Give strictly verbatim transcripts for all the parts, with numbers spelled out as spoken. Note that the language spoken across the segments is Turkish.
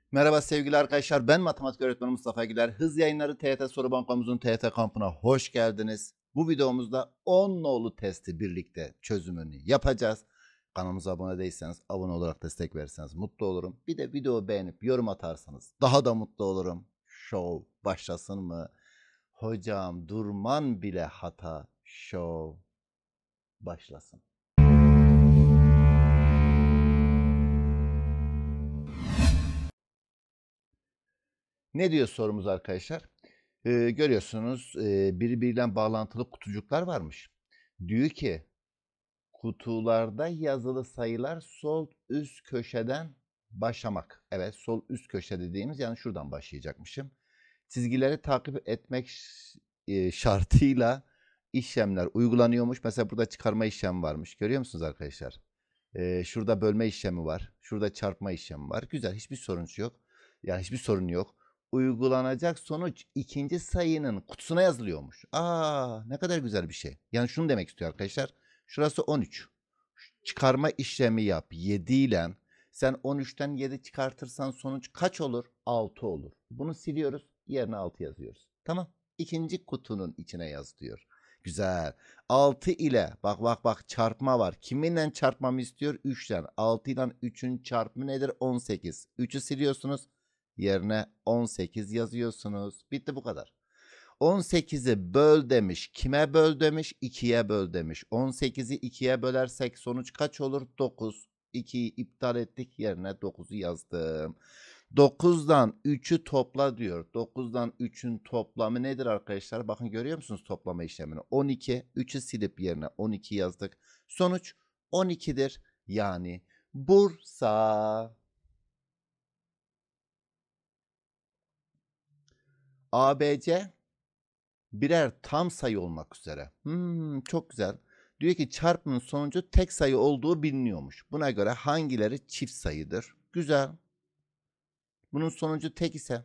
Merhaba sevgili arkadaşlar, ben matematik öğretmeni Mustafa Güler. Hız Yayınları T Y T Soru Bankamızın T Y T kampına hoş geldiniz. Bu videomuzda on nolu testi birlikte çözümünü yapacağız. Kanalımıza abone değilseniz abone olarak destek verirseniz mutlu olurum. Bir de videoyu beğenip yorum atarsanız daha da mutlu olurum. Show başlasın mı? Hocam durman bile hata. Show başlasın. Ne diyor sorumuz arkadaşlar? Ee, görüyorsunuz e, birbiriyle bağlantılı kutucuklar varmış. Diyor ki kutularda yazılı sayılar sol üst köşeden başlamak. Evet, sol üst köşe dediğimiz yani şuradan başlayacakmışım. Çizgileri takip etmek e, şartıyla işlemler uygulanıyormuş. Mesela burada çıkarma işlemi varmış. Görüyor musunuz arkadaşlar? Ee, şurada bölme işlemi var. Şurada çarpma işlemi var. Güzel, hiçbir sorun yok. Yani hiçbir sorun yok. Uygulanacak sonuç ikinci sayının kutusuna yazılıyormuş. Aa, ne kadar güzel bir şey. Yani şunu demek istiyor arkadaşlar. Şurası on üç. Çıkarma işlemi yap yedi ile. Sen on üçten yedi çıkartırsan sonuç kaç olur? altı olur. Bunu siliyoruz. Yerine altı yazıyoruz. Tamam. İkinci kutunun içine yaz diyor. Güzel. altı ile bak bak bak çarpma var. Kiminle çarpmamı istiyor? üçten. altı ile üçün çarpımı nedir? on sekiz. üçü siliyorsunuz. Yerine on sekiz yazıyorsunuz. Bitti, bu kadar. on sekizi böl demiş. Kime böl demiş? ikiye böl demiş. on sekizi ikiye bölersek sonuç kaç olur? dokuz. ikiyi iptal ettik, yerine dokuzu yazdım. dokuzdan üçü topla diyor. dokuzdan üçün toplamı nedir arkadaşlar? Bakın, görüyor musunuz toplama işlemini? on iki. üçü silip yerine on iki yazdık. Sonuç on ikidir. Yani Bursa. A B C birer tam sayı olmak üzere. Hmm, çok güzel. Diyor ki çarpımın sonucu tek sayı olduğu biliniyormuş. Buna göre hangileri çift sayıdır? Güzel. Bunun sonucu tek ise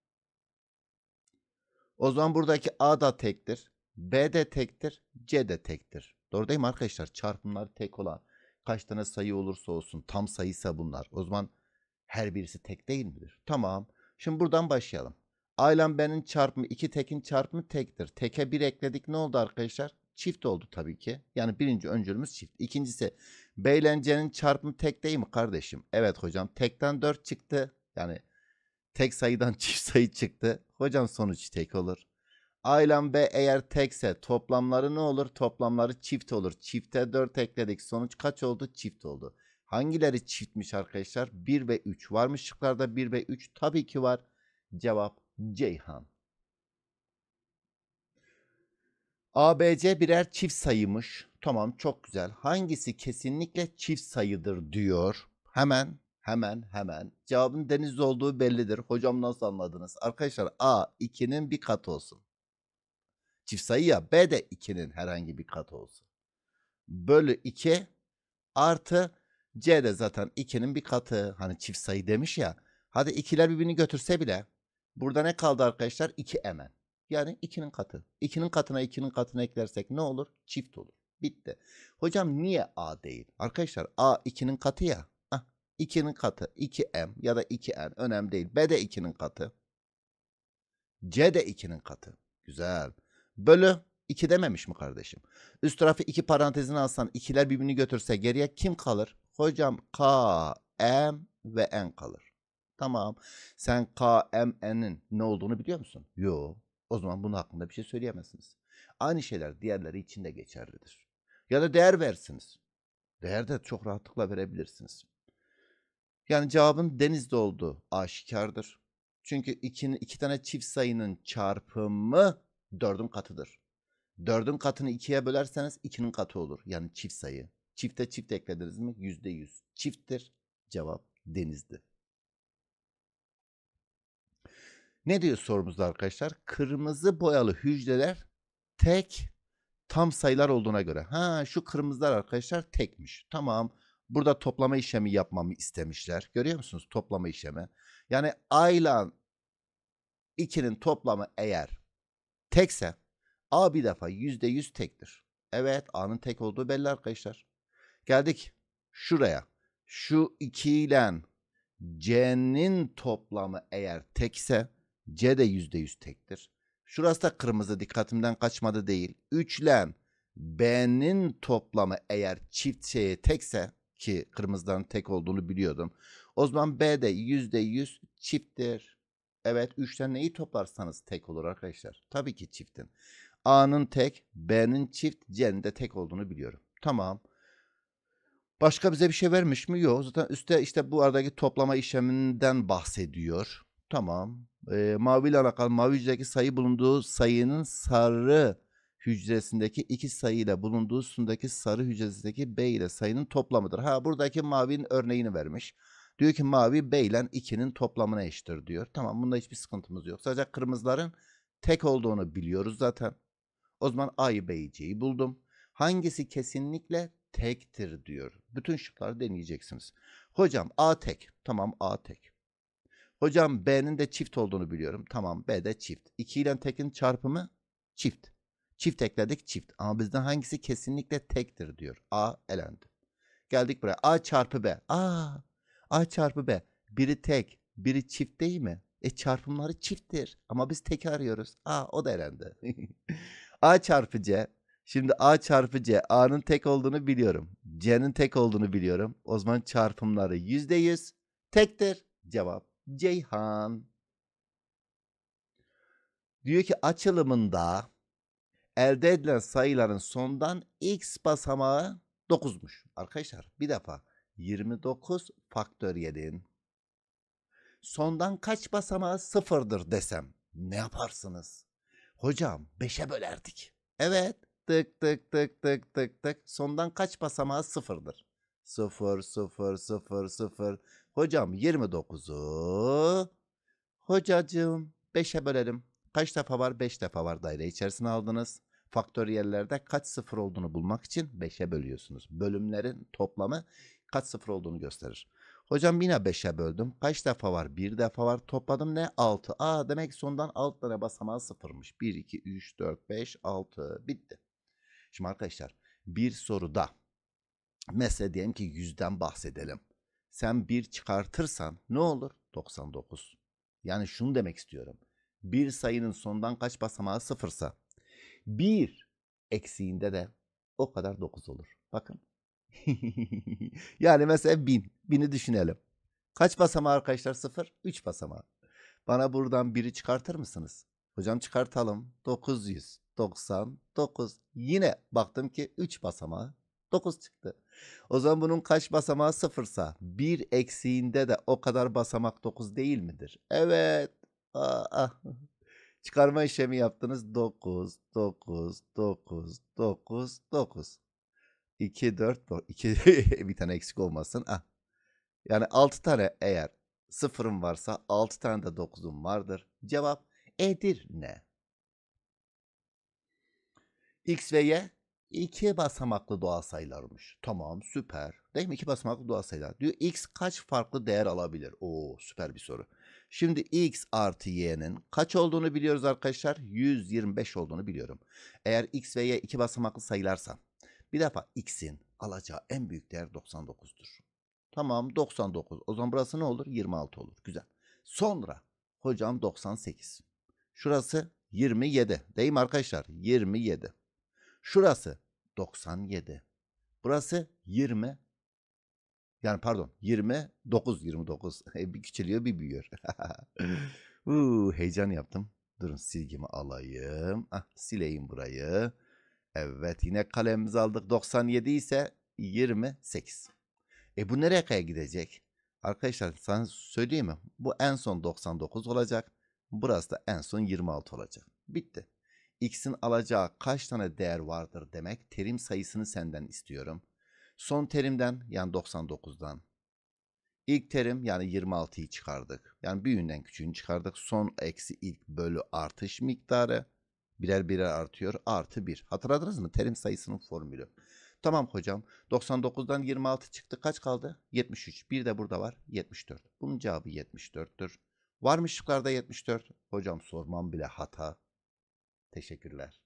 o zaman buradaki A da tektir. B de tektir. C de tektir. Doğru değil mi arkadaşlar? Çarpımlar tek olan kaç tane sayı olursa olsun tam sayıysa bunlar. O zaman her birisi tek değil midir? Tamam. Şimdi buradan başlayalım. A ile B'nin çarpımı iki, tekin çarpımı tektir. Teke bir ekledik, ne oldu arkadaşlar? Çift oldu tabii ki. Yani birinci öncülümüz çift. İkincisi B ile C'nin çarpımı tek değil mi kardeşim? Evet hocam, tekten dört çıktı. Yani tek sayıdan çift sayı çıktı. Hocam sonuç tek olur. A ile B eğer tekse toplamları ne olur? Toplamları çift olur. Çifte dört ekledik. Sonuç kaç oldu? Çift oldu. Hangileri çiftmiş arkadaşlar? bir ve üç. Var mı şıklarda bir ve üç? Tabii ki var. Cevap Ceyhan. A, B, C birer çift sayıymış. Tamam, çok güzel. Hangisi kesinlikle çift sayıdır diyor. Hemen hemen hemen. Cevabın Denizli olduğu bellidir. Hocam nasıl anladınız? Arkadaşlar A ikinin bir katı olsun. Çift sayı ya, B de ikinin herhangi bir katı olsun. Bölü iki artı C de zaten ikinin bir katı. Hani çift sayı demiş ya. Hadi ikiler birbirini götürse bile burada ne kaldı arkadaşlar? iki emen. Yani ikinin katı. ikinin katına ikinin katına eklersek ne olur? Çift olur. Bitti. Hocam niye A değil? Arkadaşlar A ikinin katı ya. Ah, ikinin katı iki em ya da iki en önemli değil. B de ikinin katı. C de ikinin katı. Güzel. Bölü iki dememiş mi kardeşim? Üst tarafı iki parantezine alsan, ikiler birbirini götürse geriye kim kalır? Hocam K, M ve N kalır. Tamam. Sen K, M, N'in ne olduğunu biliyor musun? Yok. O zaman bunun hakkında bir şey söyleyemezsiniz. Aynı şeyler diğerleri için de geçerlidir. Ya da değer versiniz. Değer de çok rahatlıkla verebilirsiniz. Yani cevabın denizde olduğu aşikardır. Çünkü iki, iki tane çift sayının çarpımı dördün katıdır. Dördün katını ikiye bölerseniz ikinin katı olur. Yani çift sayı. Çifte çift eklediniz mi? Yüzde yüz. Çifttir. Cevap denizdi. Ne diyor sorumuzda arkadaşlar? Kırmızı boyalı hücreler tek tam sayılar olduğuna göre. Ha, şu kırmızılar arkadaşlar tekmiş. Tamam. Burada toplama işlemi yapmamı istemişler. Görüyor musunuz toplama işlemi? Yani A ile ikinin toplamı eğer tekse A bir defa yüzde yüz tektir. Evet, A'nın tek olduğu belli arkadaşlar. Geldik şuraya. Şu iki ile C'nin toplamı eğer tekse C de yüzde yüz tektir. Şurası da kırmızı, dikkatimden kaçmadı değil. üç ile B'nin toplamı eğer çift şeye tekse, ki kırmızıdan tek olduğunu biliyordum, o zaman B de yüzde yüz çifttir. Evet, üçten neyi toplarsanız tek olur arkadaşlar. Tabii ki çiftin. A'nın tek, B'nin çift, C'nin de tek olduğunu biliyorum. Tamam. Başka bize bir şey vermiş mi? Yok. Zaten üstte işte bu aradaki toplama işleminden bahsediyor. Tamam. Ee, mavi ile alakalı mavi hücredeki sayı bulunduğu sayının sarı hücresindeki iki sayı ile bulunduğu sundaki sarı hücresindeki B ile sayının toplamıdır. Ha, buradaki mavinin örneğini vermiş. Diyor ki mavi B ile ikinin toplamına eşittir diyor. Tamam, bunda hiçbir sıkıntımız yok. Sadece kırmızıların tek olduğunu biliyoruz zaten. O zaman A'yı, B'yi, C'yi buldum. Hangisi kesinlikle tektir diyor. Bütün şıkları deneyeceksiniz. Hocam A tek. Tamam, A tek. Hocam B'nin de çift olduğunu biliyorum. Tamam, B de çift. iki ile tekin çarpımı çift. Çift ekledik, çift. Ama bizden hangisi kesinlikle tektir diyor. A elendi. Geldik buraya. A çarpı B. A. A çarpı B. Biri tek, biri çift değil mi? E çarpımları çifttir. Ama biz tek arıyoruz. A, o da elendi. A çarpı C. Şimdi A çarpı C. A'nın tek olduğunu biliyorum. C'nin tek olduğunu biliyorum. O zaman çarpımları yüzde yüz tektir. Cevap Ceyhan. Diyor ki açılımında elde edilen sayıların sondan x basamağı dokuzmuş. Arkadaşlar bir defa yirmi dokuz faktöriyelin sondan kaç basamağı sıfırdır desem ne yaparsınız? Hocam beşe bölerdik. Evet. Tık tık tık tık tık tık. Sondan kaç basamağı sıfırdır? Sıfır, sıfır, sıfır, sıfır. Hocam yirmi dokuzu hocacığım beşe bölelim. Kaç defa var? beş defa var, daire içerisine aldınız. Faktöriyellerde kaç sıfır olduğunu bulmak için beşe bölüyorsunuz. Bölümlerin toplamı kaç sıfır olduğunu gösterir. Hocam yine beşe böldüm. Kaç defa var? bir defa var. Topladım ne? altı. Aa, demek ki sondan altı tane basamağı sıfırmış. bir, iki, üç, dört, beş, altı. Bitti. Şimdi arkadaşlar bir soruda mesela diyelim ki yüzden bahsedelim. Sen bir çıkartırsan ne olur? doksan dokuz. Yani şunu demek istiyorum. Bir sayının sondan kaç basamağı sıfırsa bir eksiğinde de o kadar dokuz olur. Bakın. Yani mesela bin. Bini düşünelim. Kaç basamağı arkadaşlar? Sıfır. üç basamağı. Bana buradan biri çıkartır mısınız? Hocam çıkartalım. dokuz yüz doksan dokuz. Yine baktım ki üç basamağı dokuz çıktı. O zaman bunun kaç basamağı sıfırsa bir eksiğinde de o kadar basamak dokuz değil midir? Evet. Aa, çıkarma işlemi yaptınız. dokuz, dokuz, dokuz, dokuz, dokuz. iki, dört, iki, bir tane eksik olmasın. Ah. Yani altı tane eğer sıfırım varsa altı tane de dokuzum vardır. Cevap Edirne. X ve Y iki basamaklı doğal sayılarmış. Tamam, süper. Değil mi? İki basamaklı doğal sayılar. Diyor X kaç farklı değer alabilir? Oo, süper bir soru. Şimdi X artı Y'nin kaç olduğunu biliyoruz arkadaşlar. yüz yirmi beş olduğunu biliyorum. Eğer X ve Y iki basamaklı sayılarsa bir defa X'in alacağı en büyük değer doksan dokuzdur. Tamam, doksan dokuz. O zaman burası ne olur? yirmi altı olur. Güzel. Sonra hocam doksan sekiz. Şurası yirmi yedi. Değil mi arkadaşlar? yirmi yedi. Şurası doksan yedi. Burası yirmi. Yani pardon, yirmi dokuz, yirmi dokuz. Bir küçülüyor, bir büyüyor. Uuu, heyecan yaptım. Durun silgimi alayım. Ah, sileyim burayı. Evet, yine kalemimizi aldık. doksan yedi ise yirmi sekiz. E bu nereye kadar gidecek? Arkadaşlar sana söyleyeyim mi? Bu en son doksan dokuz olacak. Burası da en son yirmi altı olacak. Bitti. X'in alacağı kaç tane değer vardır demek. Terim sayısını senden istiyorum. Son terimden yani doksan dokuzdan. İlk terim yani yirmi altıyı çıkardık. Yani büyüğünden küçüğünü çıkardık. Son eksi ilk bölü artış miktarı. Birer birer artıyor. Artı bir. Hatırladınız mı? Terim sayısının formülü. Tamam hocam. doksan dokuzdan yirmi altı çıktı. Kaç kaldı? yetmiş üç. Bir de burada var. yetmiş dört. Bunun cevabı yetmiş dörttür. Var mı şıklarda yetmiş dört? Hocam sormam bile hata. Teşekkürler.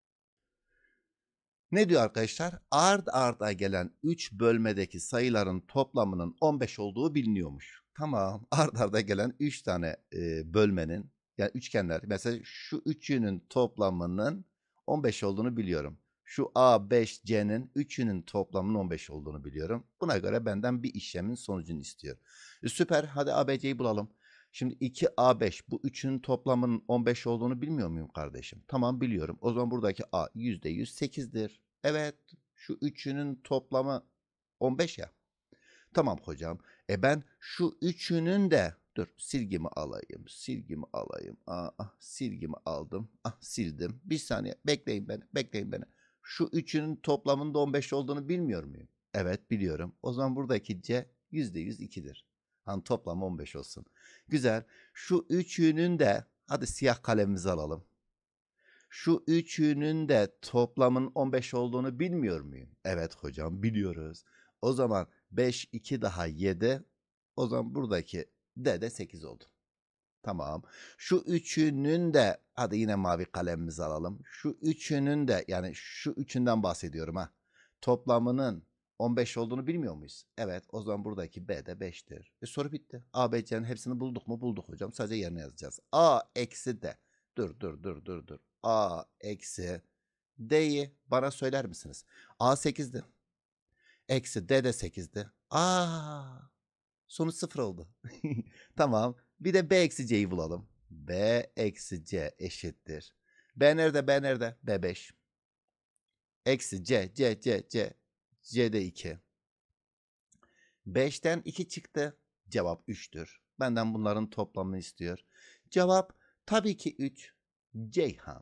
Ne diyor arkadaşlar? Ard arda gelen üç bölmedeki sayıların toplamının on beş olduğu biliniyormuş. Tamam. Ard arda gelen üç tane e, bölmenin yani üçgenler. Mesela şu üçünün toplamının on beş olduğunu biliyorum. Şu A beş C'nin üçünün toplamının on beş olduğunu biliyorum. Buna göre benden bir işlemin sonucunu istiyor. E, süper. Hadi A B C'yi bulalım. Şimdi iki A beş bu üçünün toplamının on beş olduğunu bilmiyor muyum kardeşim? Tamam biliyorum. O zaman buradaki A yüzde yüz sekizdir. Evet. Şu üçünün toplamı on beş ya. Tamam hocam. E ben şu üçünün de dur silgimi alayım. Silgimi alayım. Aa, ah, silgimi aldım. Ah sildim. Bir saniye bekleyin beni. Bekleyin beni. Şu üçünün toplamında on beş olduğunu bilmiyor muyum? Evet biliyorum. O zaman buradaki C yüzde yüz ikidir. Hani toplam on beş olsun. Güzel. Şu üçünün de hadi siyah kalemimizi alalım. Şu üçünün de toplamın on beş olduğunu bilmiyor muyum? Evet hocam biliyoruz. O zaman beş, iki daha yedi. O zaman buradaki D de sekiz oldu. Tamam. Şu üçünün de hadi yine mavi kalemimizi alalım. Şu üçünün de yani şu üçünden bahsediyorum ha. Toplamının on beş olduğunu bilmiyor muyuz? Evet. O zaman buradaki B de beştir. E soru bitti. A, B, C'nin hepsini bulduk mu? Bulduk hocam. Sadece yerine yazacağız. A eksi D. Dur dur dur dur dur. A eksi D'yi bana söyler misiniz? A sekizdi. Eksi D de sekizdi. Aa, sonuç sıfır oldu. Tamam. Bir de B eksi C'yi bulalım. B eksi C eşittir. B nerede? B nerede? B beş. Eksi C, C, C, C. C'de iki. beşten iki çıktı. Cevap üçtür. Benden bunların toplamını istiyor. Cevap tabii ki üç. Ceyhan.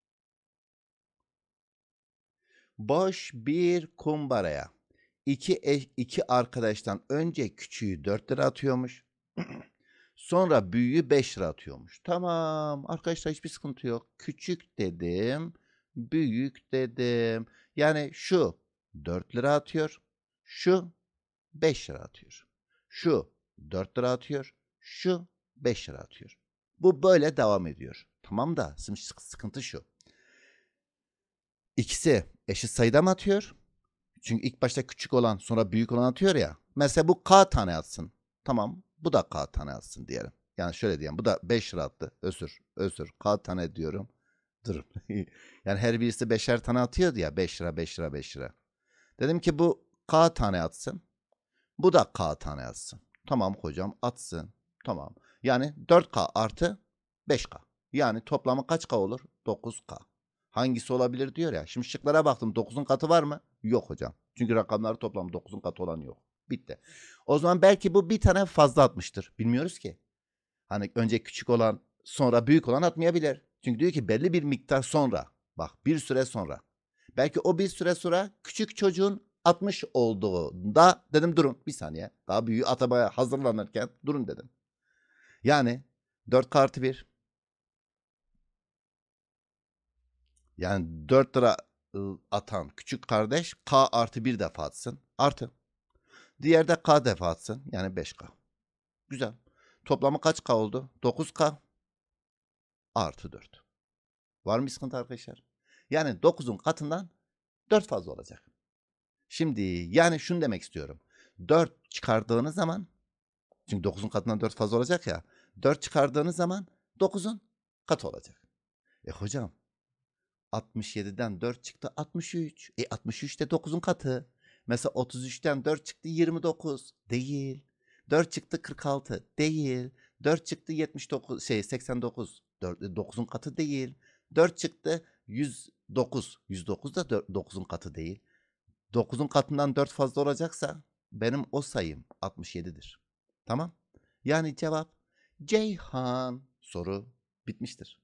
Boş bir kumbaraya iki, eş, iki arkadaştan önce küçüğü dört lira atıyormuş. Sonra büyüğü beş lira atıyormuş. Tamam arkadaşlar hiçbir sıkıntı yok. Küçük dedim, büyük dedim. Yani şu dört lira atıyor, şu beş lira atıyor. Şu dört lira atıyor, şu beş lira atıyor. Bu böyle devam ediyor. Tamam da şimdi sıkıntı şu. İkisi eşit sayıda mı atıyor? Çünkü ilk başta küçük olan sonra büyük olan atıyor ya. Mesela bu K tane atsın. Tamam bu da K tane atsın diyelim. Yani şöyle diyelim bu da beş lira attı. Özür özür K tane diyorum. Dur. Yani her birisi beşer tane atıyordu ya. beş lira beş lira beş lira. Dedim ki bu K tane atsın. Bu da K tane atsın. Tamam hocam atsın. Tamam. Yani dört K artı beş K. Yani toplamı kaç K olur? dokuz K. Hangisi olabilir diyor ya. Şimdi şıklara baktım. dokuzun katı var mı? Yok hocam. Çünkü rakamları toplam dokuzun katı olan yok. Bitti. O zaman belki bu bir tane fazla atmıştır. Bilmiyoruz ki. Hani önce küçük olan sonra büyük olan atmayabilir. Çünkü diyor ki belli bir miktar sonra. Bak bir süre sonra. Belki o bir süre sonra küçük çocuğun atmış olduğunda dedim durun bir saniye. Daha büyüğü atamaya hazırlanırken durun dedim. Yani dört artı bir. Yani dört lira atan küçük kardeş K artı bir defa atsın. Artı. Diğer de K defa atsın. Yani beş K. Güzel. Toplamı kaç K oldu? dokuz K artı dört. Var mı sıkıntı arkadaşlar? Yani dokuzun katından dört fazla olacak. Şimdi yani şunu demek istiyorum. dört çıkardığınız zaman çünkü dokuzun katından dört fazla olacak ya. dört çıkardığınız zaman dokuzun katı olacak. E hocam altmış yediden dört çıktı altmış üç. E altmış üç de dokuzun katı. Mesela otuz üçten dört çıktı yirmi dokuz. Değil. dört çıktı kırk altı. Değil. dört çıktı yetmiş dokuz şey seksen dokuz. dokuzun katı değil. dört çıktı yüz dokuz. yüz dokuz da dokuzun katı değil. dokuzun katından dört fazla olacaksa benim o sayım altmış yedidir. Tamam? Yani cevap Ceyhan. Soru bitmiştir.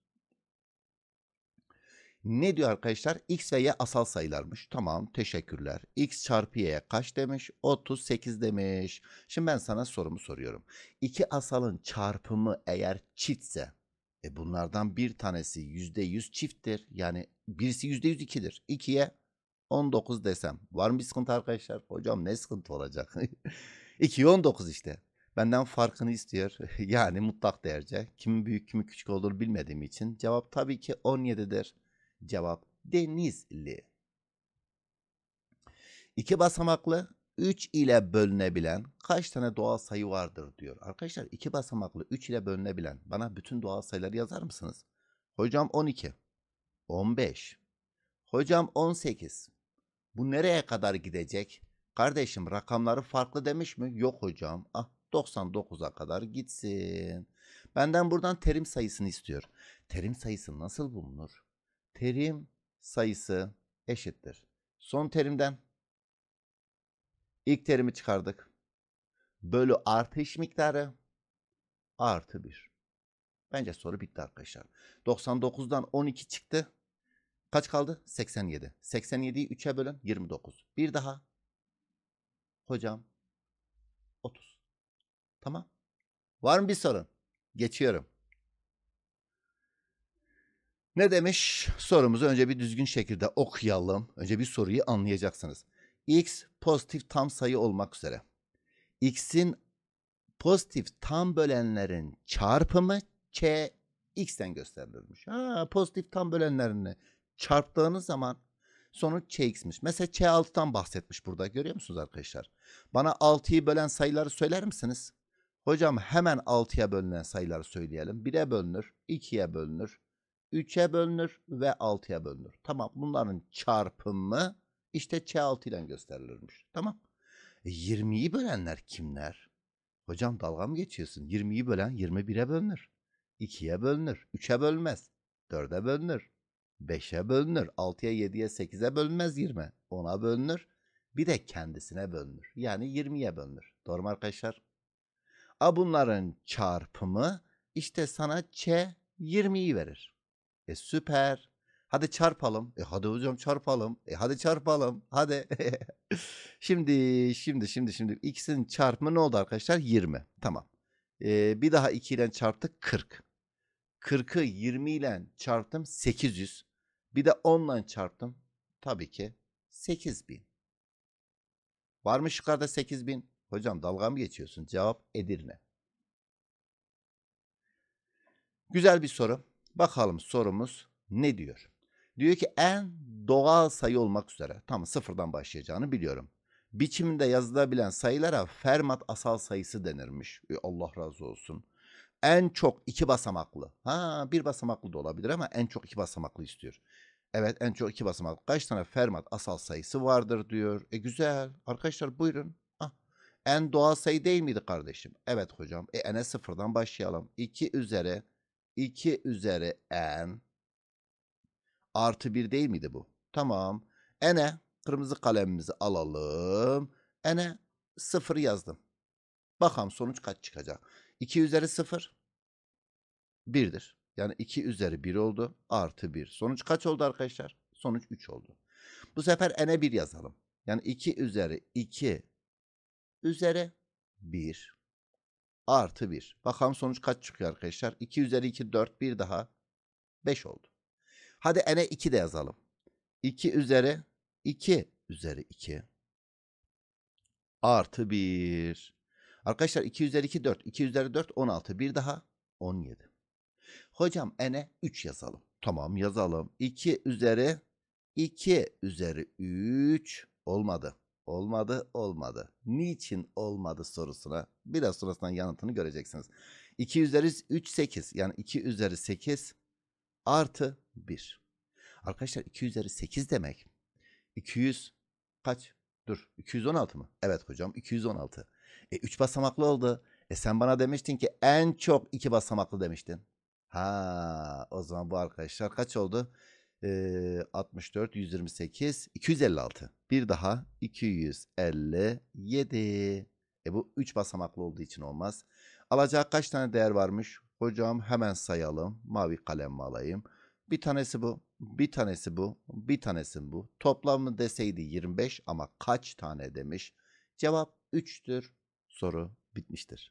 Ne diyor arkadaşlar? X ve Y asal sayılarmış. Tamam teşekkürler. X çarpı Y'ye kaç demiş? otuz sekiz demiş. Şimdi ben sana sorumu soruyorum. İki asalın çarpımı eğer çiftse e bunlardan bir tanesi yüzde yüz çifttir. Yani birisi yüzde yüz ikidir. ikiye on dokuz desem. Var mı bir sıkıntı arkadaşlar? Hocam ne sıkıntı olacak? ikiye on dokuz işte. Benden farkını istiyor. Yani mutlak değerce. Kimin büyük kimin küçük olduğunu bilmediğim için cevap tabii ki on yedidir. Cevap Denizli. İki basamaklı üç ile bölünebilen kaç tane doğal sayı vardır diyor. Arkadaşlar iki basamaklı üç ile bölünebilen, bana bütün doğal sayıları yazar mısınız? Hocam on iki, on beş, hocam on sekiz. Bu nereye kadar gidecek? Kardeşim rakamları farklı demiş mi? Yok hocam. Ah, doksan dokuza kadar gitsin. Benden buradan terim sayısını istiyor. Terim sayısı nasıl bulunur? Terim sayısı eşittir. Son terimden ilk terimi çıkardık. Bölü artış miktarı artı bir. Bence soru bitti arkadaşlar. doksan dokuzdan on iki çıktı. Kaç kaldı? seksen yedi. seksen yediyi üçe bölün yirmi dokuz. Bir daha. Hocam otuz. Tamam. Var mı bir sorun? Geçiyorum. Ne demiş? Sorumuzu önce bir düzgün şekilde okuyalım. Önce bir soruyu anlayacaksınız. X pozitif tam sayı olmak üzere. X'in pozitif tam bölenlerin çarpımı Ç X'ten gösterilirmiş. Ha, pozitif tam bölenlerini çarptığınız zaman sonuç Ç X'miş. Mesela Ç altıdan bahsetmiş burada. Görüyor musunuz arkadaşlar? Bana altıyı bölen sayıları söyler misiniz? Hocam hemen altıya bölünen sayıları söyleyelim. bire bölünür, ikiye bölünür, üçe bölünür ve altıya bölünür. Tamam, bunların çarpımı işte Ç altı ile gösterilirmiş. Tamam. E, yirmiyi bölenler kimler? Hocam dalga mı geçiyorsun? yirmiyi bölen yirmi bire bölünür. ikiye bölünür. üçe bölünmez. dörde bölünür. beşe bölünür. altıya, yediye, sekize bölünmez yirmi. ona bölünür. Bir de kendisine bölünür. Yani yirmiye bölünür. Doğru mu arkadaşlar? A bunların çarpımı işte sana Ç yirmiyi verir. E süper. Hadi çarpalım. E hadi hocam çarpalım. E hadi çarpalım. Hadi. Şimdi şimdi şimdi şimdi x'in çarpımı ne oldu arkadaşlar? yirmi. Tamam. E, bir daha iki ile çarptık kırk. kırkı yirmi ile çarptım sekiz yüz. Bir de on ile çarptım. Tabii ki sekiz bin. Var mı yukarıda sekiz bin? Hocam dalga mı geçiyorsun? Cevap Edirne. Güzel bir soru. Bakalım sorumuz ne diyor? Diyor ki en doğal sayı olmak üzere. Tamam, sıfırdan başlayacağını biliyorum. Biçiminde yazılabilen sayılara Fermat asal sayısı denirmiş. E, Allah razı olsun. En çok iki basamaklı. Ha, bir basamaklı da olabilir ama en çok iki basamaklı istiyor. Evet, en çok iki basamaklı. Kaç tane Fermat asal sayısı vardır diyor. E güzel. Arkadaşlar buyurun. Ah, en doğal sayı değil miydi kardeşim? Evet hocam. E n'e sıfırdan başlayalım. iki üzeri iki üzeri n artı bir değil miydi bu? Tamam. N'e kırmızı kalemimizi alalım. N'e sıfır yazdım. Bakalım sonuç kaç çıkacak? iki üzeri sıfır birdir. Yani iki üzeri bir oldu. Artı bir. Sonuç kaç oldu arkadaşlar? Sonuç üç oldu. Bu sefer n'e bir yazalım. Yani iki üzeri iki üzeri bir artı bir. Bakalım sonuç kaç çıkıyor arkadaşlar? iki üzeri iki dört, bir daha beş oldu. Hadi n'e iki de yazalım. iki üzeri iki üzeri iki artı bir. Arkadaşlar iki üzeri iki dört. iki üzeri dört on altı. Bir daha on yedi. Hocam n'e üç yazalım. Tamam yazalım. iki üzeri iki üzeri üç olmadı. Olmadı, olmadı. Niçin olmadı sorusuna biraz sonrasından yanıtını göreceksiniz. iki üzeri üç sekiz. Yani iki üzeri sekiz artı bir. Arkadaşlar iki üzeri sekiz demek. iki yüz kaç? Dur. iki yüz on altı mı? Evet hocam iki yüz on altı. E üç basamaklı oldu. E sen bana demiştin ki en çok iki basamaklı demiştin. Ha, o zaman bu arkadaşlar kaç oldu? Ee, altmış dört, yüz yirmi sekiz, iki yüz elli altı. Bir daha iki yüz elli yedi. E bu üç basamaklı olduğu için olmaz. Alacağı kaç tane değer varmış? Hocam hemen sayalım. Mavi kalem alayım. Bir tanesi bu, bir tanesi bu, bir tanesi bu. Toplamı deseydi yirmi beş ama kaç tane demiş? Cevap üçtür. Soru bitmiştir.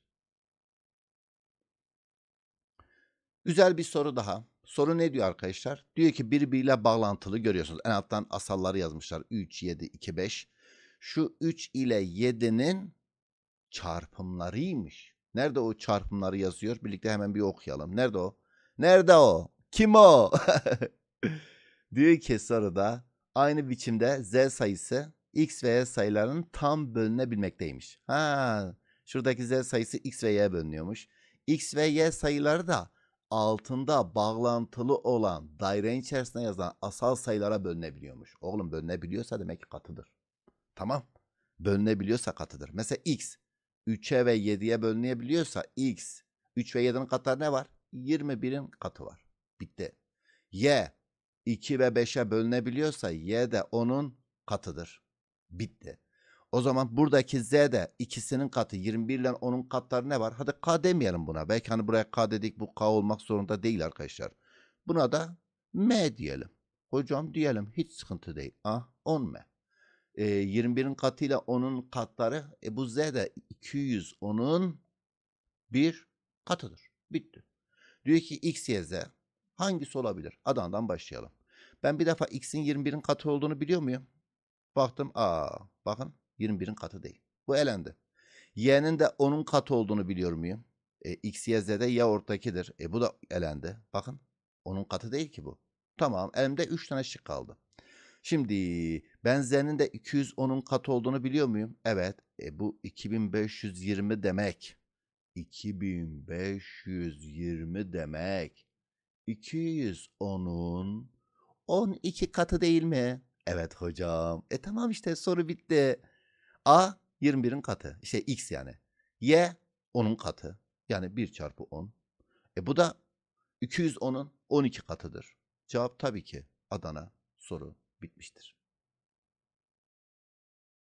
Güzel bir soru daha. Soru ne diyor arkadaşlar? Diyor ki birbiriyle bağlantılı görüyorsunuz. En alttan asalları yazmışlar. üç, yedi, iki, beş. Şu üç ile yedinin çarpımlarıymış. Nerede o çarpımları yazıyor? Birlikte hemen bir okuyalım. Nerede o? Nerede o? Kim o? Diyor ki soruda aynı biçimde z sayısı X ve Y sayılarının tam bölünebilmekteymiş. Ha, şuradaki Z sayısı X ve Y bölünüyormuş. X ve Y sayıları da altında bağlantılı olan dairenin içerisinde yazan asal sayılara bölünebiliyormuş. Oğlum bölünebiliyorsa demek ki katıdır. Tamam. Bölünebiliyorsa katıdır. Mesela X üçe ve yediye bölünebiliyorsa X üç ve yedinin katları ne var? yirmi birin katı var. Bitti. Y iki ve beşe bölünebiliyorsa Y de onun katıdır. Bitti. O zaman buradaki Z de ikisinin katı yirmi bir ile onun katları ne var? Hadi K demeyelim buna. Belki hani buraya K dedik, bu K olmak zorunda değil arkadaşlar. Buna da M diyelim. Hocam diyelim, hiç sıkıntı değil. Ah on M. E, yirmi birin katıyla onun katları. E, bu Z de iki yüz onun bir katıdır. Bitti. Diyor ki X, Y, Z hangisi olabilir? Adana'dan başlayalım. Ben bir defa X'in yirmi birin katı olduğunu biliyor muyum? Baktım. Aa, bakın yirmi birin katı değil. Bu elendi. Y'nin de onun katı olduğunu biliyor muyum? E, X, Y, Z'de Y ortakidir. E, bu da elendi. Bakın onun katı değil ki bu. Tamam, elimde üç tane şık kaldı. Şimdi ben Z'nin de iki yüz onun katı olduğunu biliyor muyum? Evet. E, bu iki bin beş yüz yirmi demek. iki bin beş yüz yirmi demek. iki yüz onun on iki katı değil mi? Evet hocam. E tamam, işte soru bitti. A yirmi birin katı. İşte X yani. Y onun katı. Yani bir çarpı on. E bu da iki yüz onun on iki katıdır. Cevap tabii ki Adana. Soru bitmiştir.